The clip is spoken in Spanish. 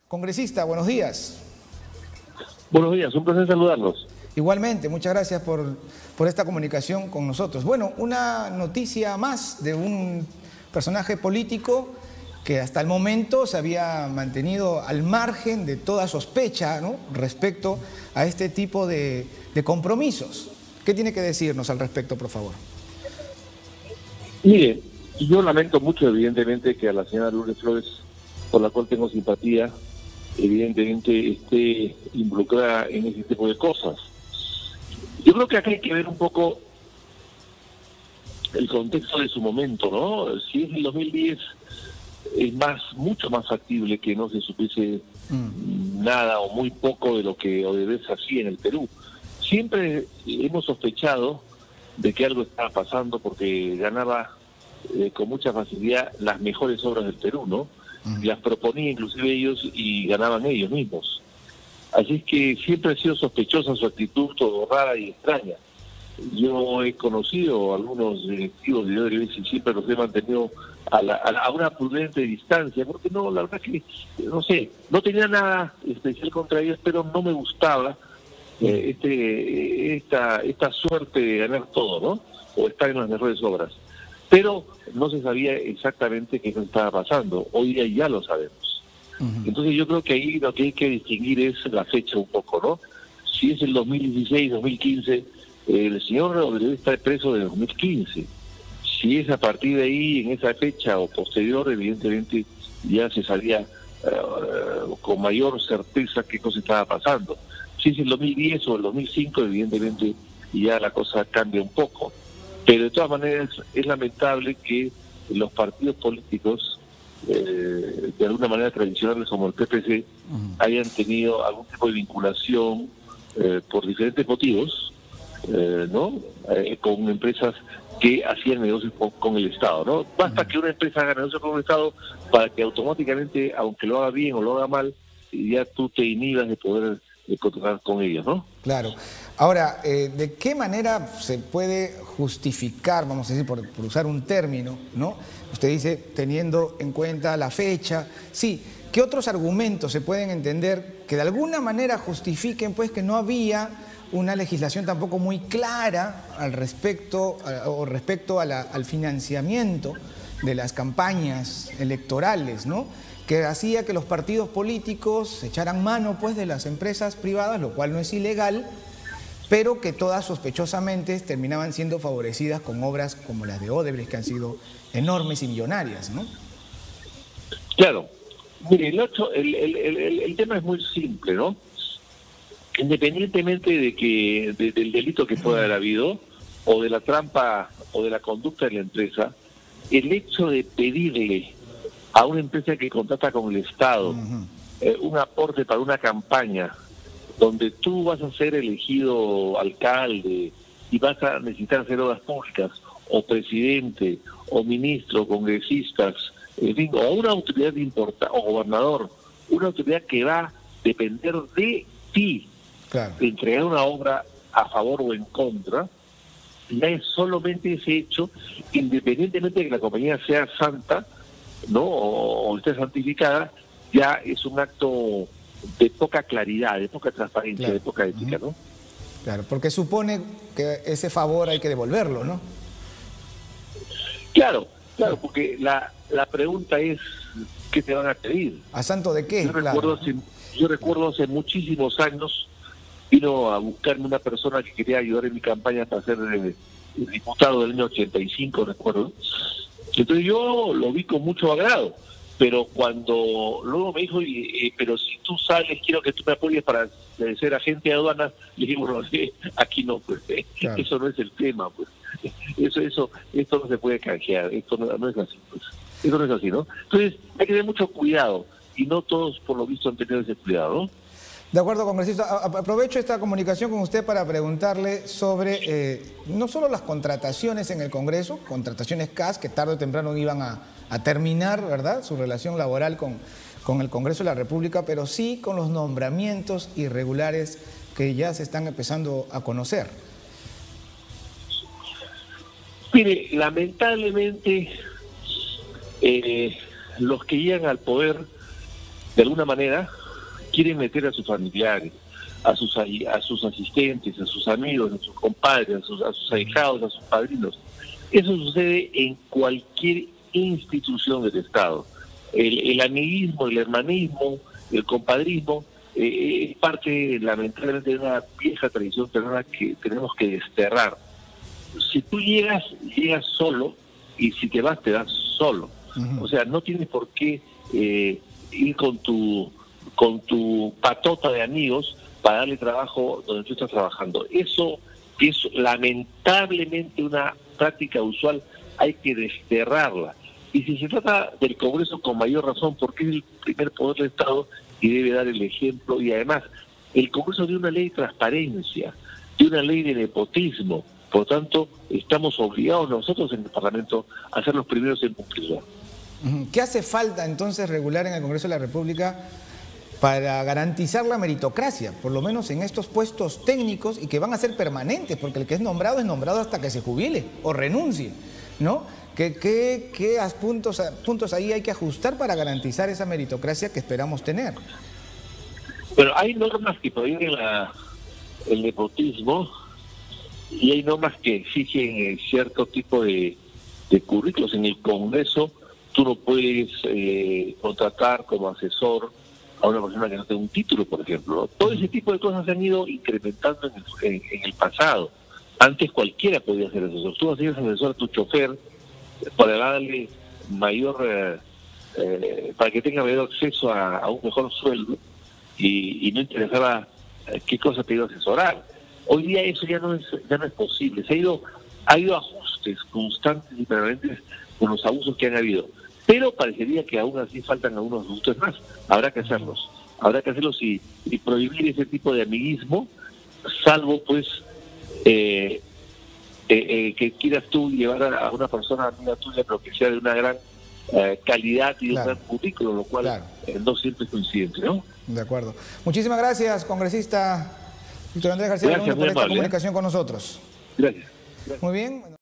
Congresista, buenos días. Buenos días, un placer saludarlos. Igualmente, muchas gracias por esta comunicación con nosotros. Bueno, una noticia más de un personaje político que hasta el momento se había mantenido al margen de toda sospecha, ¿no?, respecto a este tipo de compromisos. ¿Qué tiene que decirnos al respecto, por favor? Mire, yo lamento mucho, evidentemente, que a la señora Lourdes Flores, por la cual tengo simpatía, evidentemente esté involucrada en ese tipo de cosas. Yo creo que acá hay que ver un poco el contexto de su momento, ¿no? Si es el 2010, es mucho más factible que no se supiese nada o muy poco de lo que Odebrecht hacía en el Perú. Siempre hemos sospechado de que algo estaba pasando porque ganaba con mucha facilidad las mejores obras del Perú, ¿no? Las proponía inclusive ellos y ganaban ellos mismos. Así es que siempre ha sido sospechosa su actitud, todo rara y extraña. Yo he conocido a algunos directivos de Odebrecht y siempre los he mantenido a una prudente distancia, porque no, la verdad que, no sé, no tenía nada especial contra ellos, pero no me gustaba esta suerte de ganar todo, ¿no? O estar en las mejores obras. Pero no se sabía exactamente qué estaba pasando. Hoy día ya lo sabemos. Entonces yo creo que ahí lo que hay que distinguir es la fecha un poco, ¿no? Si es el 2016, 2015, el señor Odebrecht está preso de 2015. Si es a partir de ahí, en esa fecha o posterior, evidentemente ya se sabía con mayor certeza qué cosa estaba pasando. Si es el 2010 o el 2005, evidentemente ya la cosa cambia un poco. Pero de todas maneras es lamentable que los partidos políticos, de alguna manera tradicionales como el PPC, hayan tenido algún tipo de vinculación por diferentes motivos, ¿no? Con empresas que hacían negocios con el Estado, ¿no? Basta que una empresa haga negocios con el Estado para que automáticamente, aunque lo haga bien o lo haga mal, ya tú te inhibas de poder contratar con ellos, ¿no? Claro. Ahora, ¿de qué manera se puede justificar, vamos a decir, por usar un término, ¿no? Usted dice, teniendo en cuenta la fecha. Sí, ¿qué otros argumentos se pueden entender que de alguna manera justifiquen, pues, que no había una legislación tampoco muy clara al respecto al financiamiento de las campañas electorales, ¿no?, que hacía que los partidos políticos echaran mano, pues, de las empresas privadas, lo cual no es ilegal, pero que todas sospechosamente terminaban siendo favorecidas con obras como las de Odebrecht, que han sido enormes y millonarias, ¿no? Claro. Mire, el tema es muy simple, ¿no? Independientemente del delito que pueda haber habido, o de la trampa, o de la conducta de la empresa, el hecho de pedirle a una empresa que contrata con el Estado un aporte para una campaña donde tú vas a ser elegido alcalde y vas a necesitar hacer obras públicas, o presidente, o ministro, congresistas, en fin, o una autoridad importante, o gobernador, una autoridad que va a depender de ti, claro, de entregar una obra a favor o en contra, ya es solamente ese hecho, independientemente de que la compañía sea santa, ¿no?, o esté santificada, ya es un acto de poca claridad, de poca transparencia, claro, de poca ética, ¿no? Claro, porque supone que ese favor hay que devolverlo, ¿no? Claro, porque la pregunta es, ¿qué te van a pedir? ¿A santo de qué? Yo recuerdo hace muchísimos años, vino a buscarme una persona que quería ayudar en mi campaña para ser el diputado del año 85, recuerdo. Entonces yo lo vi con mucho agrado, pero cuando luego me dijo, pero si tú sales, quiero que tú me apoyes para ser agente de aduanas, le dije, bueno, aquí no, pues, claro, eso no es el tema, pues, esto no se puede canjear, esto no es así, pues, eso no es así, ¿no? Entonces hay que tener mucho cuidado, y no todos por lo visto han tenido ese cuidado, ¿no? De acuerdo, congresista. Aprovecho esta comunicación con usted para preguntarle sobre no solo las contrataciones en el Congreso, contrataciones CAS, que tarde o temprano iban a terminar, ¿verdad?, su relación laboral con el Congreso de la República, pero sí con los nombramientos irregulares que ya se están empezando a conocer. Mire, lamentablemente los que llegan al poder de alguna manera quieren meter a sus familiares, a sus asistentes, a sus amigos, a sus compadres, a sus ahijados, a sus padrinos. Eso sucede en cualquier institución del Estado. El amiguismo, el hermanismo, el compadrismo es parte, lamentablemente, de una vieja tradición peruana que tenemos que desterrar. Si tú llegas solo, y si te vas solo. O sea, no tienes por qué ir con tu patota de amigos para darle trabajo donde tú estás trabajando. Eso es lamentablemente una práctica usual, hay que desterrarla. Y si se trata del Congreso, con mayor razón, porque es el primer poder del Estado y debe dar el ejemplo. Y además, el Congreso dio una ley de transparencia, dio una ley de nepotismo. Por tanto, estamos obligados nosotros en el Parlamento a ser los primeros en cumplirla. ¿Qué hace falta entonces regular en el Congreso de la República para garantizar la meritocracia, por lo menos en estos puestos técnicos y que van a ser permanentes, porque el que es nombrado hasta que se jubile o renuncie, ¿no? ¿Qué puntos ahí hay que ajustar para garantizar esa meritocracia que esperamos tener? Bueno, hay normas que prohíben el nepotismo y hay normas que exigen cierto tipo de currículos. En el Congreso tú no puedes contratar como asesor a una persona que no tenga un título, por ejemplo, ¿no? Todo ese tipo de cosas se han ido incrementando en el pasado. Antes cualquiera podía ser asesor. Tú hacías asesor a tu chofer para darle mayor, para que tenga mayor acceso a un mejor sueldo y no interesaba qué cosa te iba a asesorar. Hoy día eso ya no es posible. Ha habido ajustes constantes y permanentes con los abusos que han habido. Pero parecería que aún así faltan algunos ajustes más. Habrá que hacerlos. Habrá que hacerlos y prohibir ese tipo de amiguismo, salvo pues que quieras tú llevar a una persona amiga tuya, pero que sea de una gran calidad y de un gran currículo, lo cual no siempre es coincidente, ¿no? De acuerdo. Muchísimas gracias, congresista Víctor Andrés García Luna, por esta comunicación con nosotros. Gracias. Muy bien.